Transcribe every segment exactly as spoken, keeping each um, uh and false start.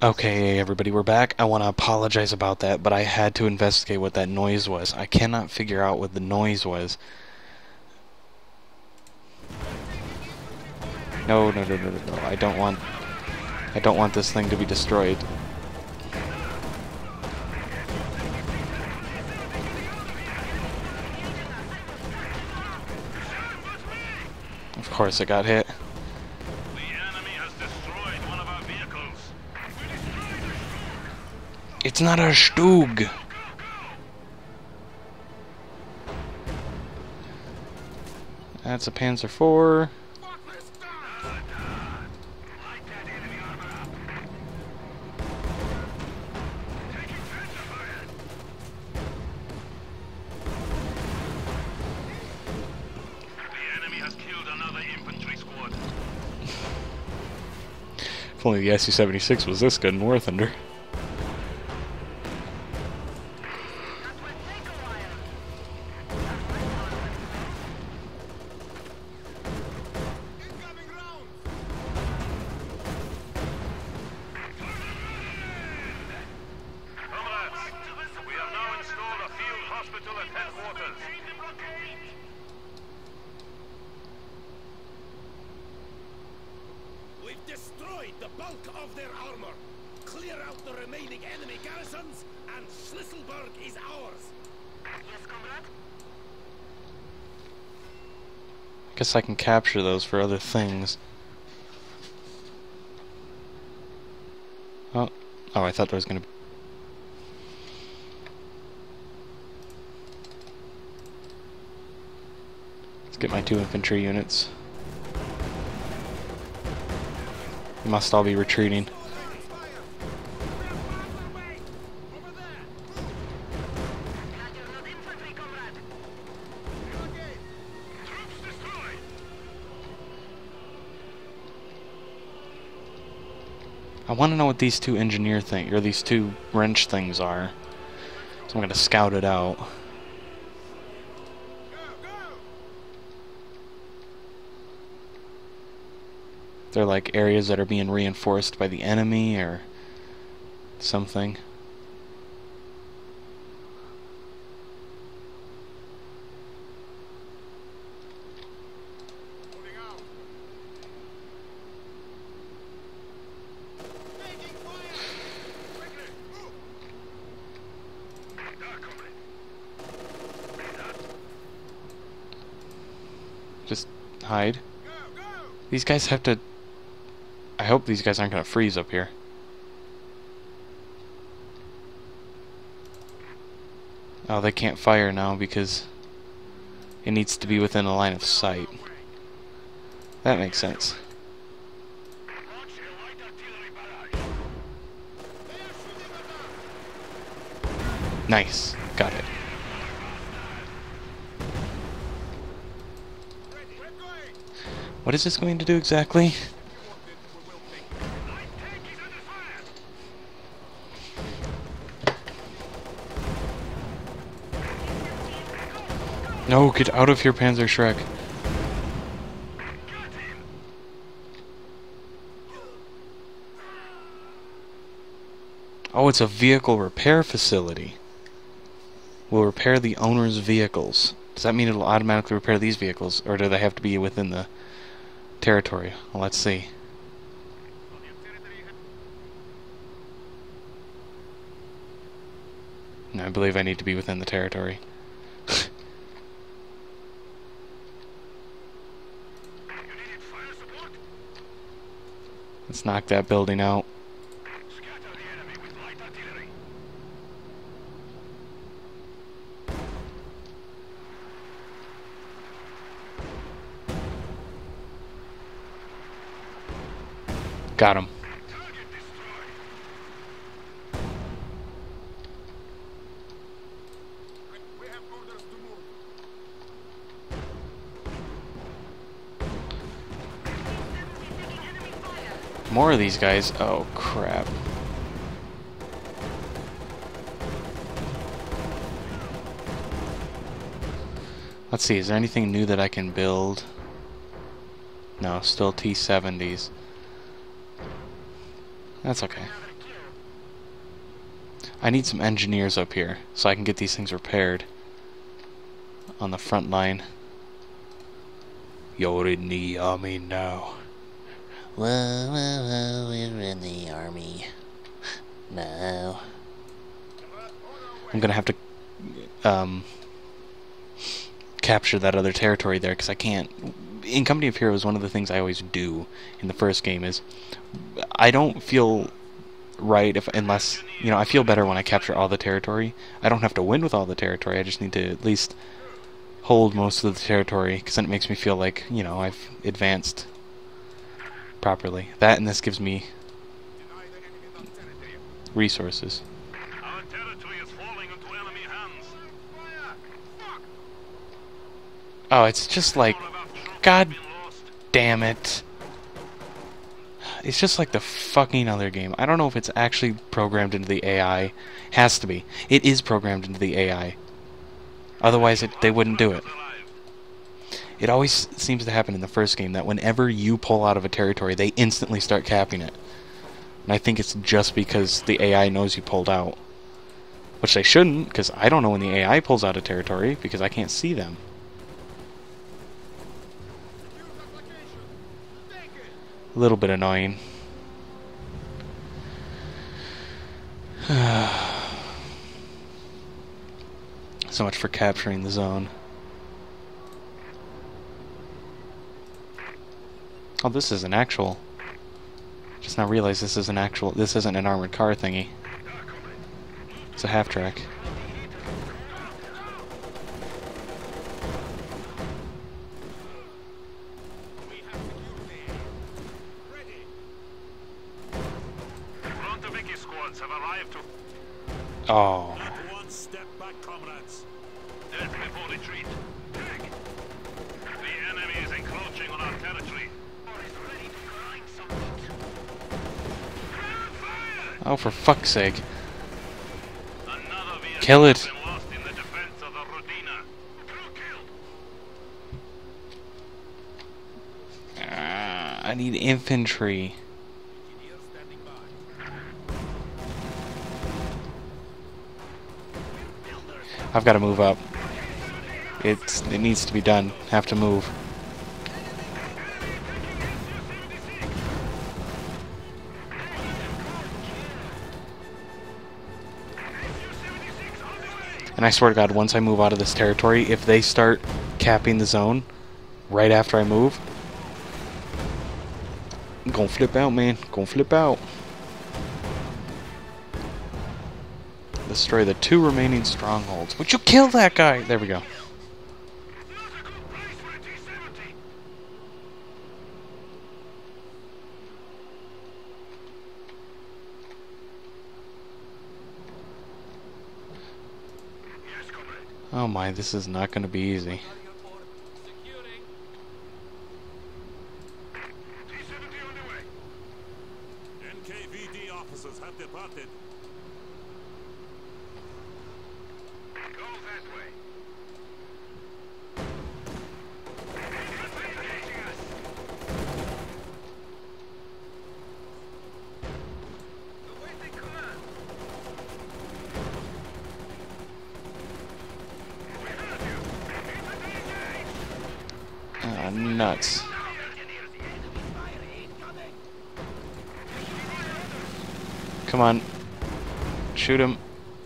Okay, everybody, we're back. I want to apologize about that, but I had to investigate what that noise was. I cannot figure out what the noise was. No, no, no, no, no, no. I don't want... I don't want this thing to be destroyed. Of course it got hit. The enemy has destroyed one of our vehicles. It's not a Stug! That's a Panzer four. If only the S U seventy-six was this good in War Thunder. We've destroyed the bulk of their armor. Clear out the remaining enemy garrisons, and Schlisselburg is ours. Yes, comrade. Guess I can capture those for other things. Oh, oh! I thought there was gonna be. Let's get my two infantry units. They must all be retreating. I want to know what these two engineer things, or these two wrench things are. So I'm going to scout it out. They're like areas that are being reinforced by the enemy or something. Just hide. These guys have to... I hope these guys aren't going to freeze up here. Oh, they can't fire now because it needs to be within a line of sight. That makes sense. Nice. Got it. What is this going to do exactly? No, get out of here, Panzer Shrek. Oh, it's a vehicle repair facility. We'll repair the owner's vehicles. Does that mean it'll automatically repair these vehicles, or do they have to be within the territory? Well, let's see. No, I believe I need to be within the territory. Let's knock that building out. Got him. More of these guys. Oh, crap. Let's see, is there anything new that I can build? No, still T seventies. That's okay. I need some engineers up here so I can get these things repaired on the front line. You're in the army now. Whoa, whoa, whoa, we're in the army. No. I'm gonna have to um, capture that other territory there, because I can't. In Company of Heroes, one of the things I always do in the first game is I don't feel right if unless you know I feel better when I capture all the territory. I don't have to win with all the territory. I just need to at least hold most of the territory, because then it makes me feel like you know I've advanced properly. That and this gives me resources. Our territory is falling into enemy hands. Oh, it's just like, God damn it. It's just like the fucking other game. I don't know if it's actually programmed into the A I. Has to be. It is programmed into the A I. Otherwise, it, they wouldn't do it. It always seems to happen in the first game that whenever you pull out of a territory, they instantly start capping it. And I think it's just because the A I knows you pulled out. Which they shouldn't, because I don't know when the A I pulls out of territory, because I can't see them. A little bit annoying. So much for capturing the zone. Oh, this is an actual... Just now realized this is an actual... This isn't an armored car thingy. It's a half-track. Oh. One step back, comrades. Death before retreat. The enemy is encroaching on our territory. Oh, for fuck's sake. Another Kill it. has been lost in the defense of the Rodina. Ah, I need infantry. I've got to move up. It's it needs to be done. Have to move. And I swear to God, once I move out of this territory, if they start capping the zone right after I move, I'm gonna flip out, man. Gonna flip out. Destroy the two remaining strongholds. Would you kill that guy? There we go. Oh my, this is not going to be easy. N K V D officers have departed. Go that way. Ah, nuts. Come on. Shoot him.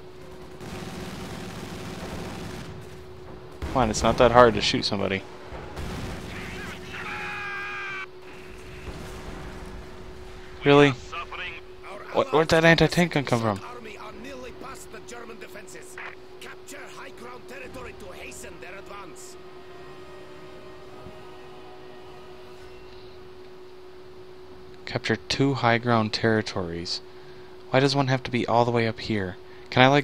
Come on, it's not that hard to shoot somebody. Really? What, where'd that anti-tank gun come from? Army are nearly past the German defenses. Capture high ground territory to hasten their advance. Capture two high ground territories. Why does one have to be all the way up here? Can I, like...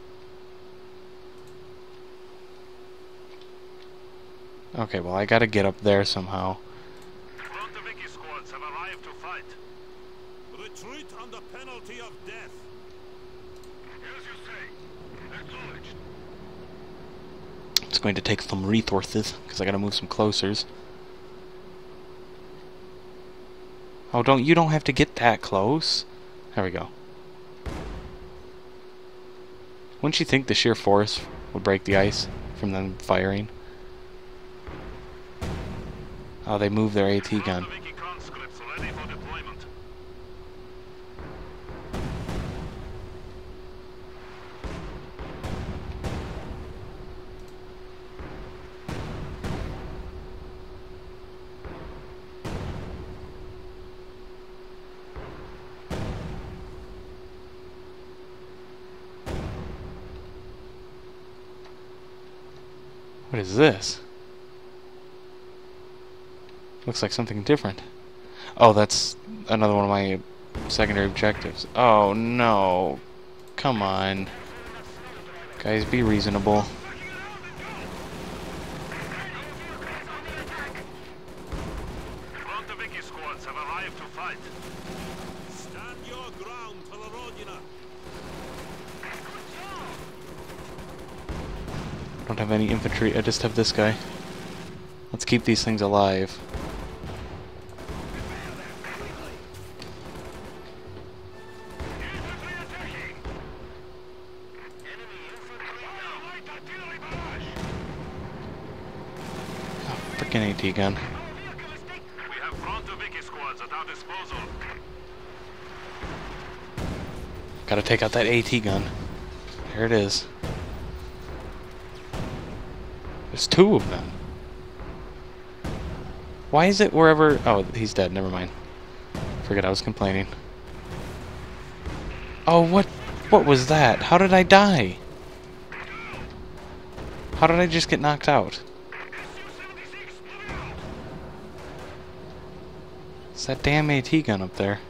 Okay, well, I gotta get up there somehow. Frontoviki squads have arrived to fight. Retreat under penalty of death. As you say. Acknowledged. It's going to take some resources, because I gotta move some closers. Oh, don't you don't have to get that close. There we go. Wouldn't you think the sheer force would break the ice from them firing? Oh, they moved their AT gun. Wiki conscripts ready for deployment. What is this? Looks like something different. Oh, that's another one of my secondary objectives. Oh no. Come on. Guys, be reasonable. Front Wiki squads have arrived to fight. Stand your ground, Telerodina. I don't have any infantry, I just have this guy. Let's keep these things alive. Infantry attacking. Enemy infantry now. Light artillery barrage. Oh, freaking AT gun. Our vehicle is taken. We have front Wiki squads at our disposal. Gotta take out that AT gun. There it is. There's two of them. Why is it wherever... Oh, he's dead. Never mind. Forget I was complaining. Oh, what... What was that? How did I die? How did I just get knocked out? It's that damn AT gun up there.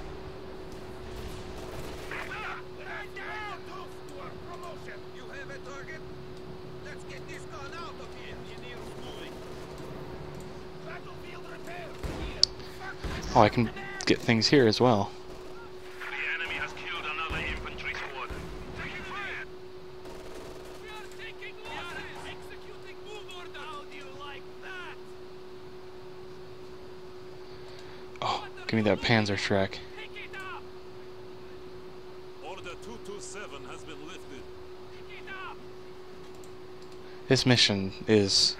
You have a target? Let's get this gun out of here. Engineers moving. Battlefield repair. Here. Oh, I can get things here as well. The enemy has killed another infantry squad. Taking fire. We are taking losses. Executing move order. How do you like that? Oh, give me that Panzer Shrek. Take it up. Order two two seven has been lifted. Take it up. This mission is...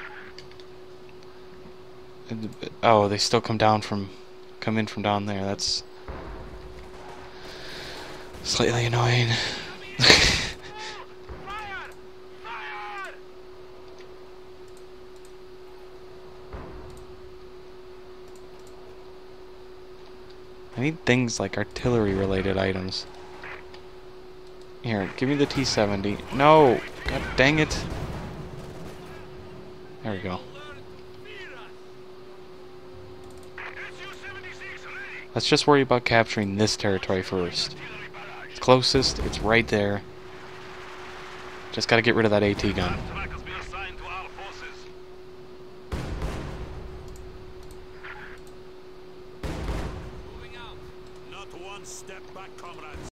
Oh, they still come down from... Come in from down there. That's... slightly annoying. Fire! Fire! I need things like artillery-related items. Here, give me the T seventy. No! God dang it! There we go. Let's just worry about capturing this territory first. It's closest, it's right there. Just gotta get rid of that AT gun. Track has been assigned to our forces. Moving out. Not one step back, comrades.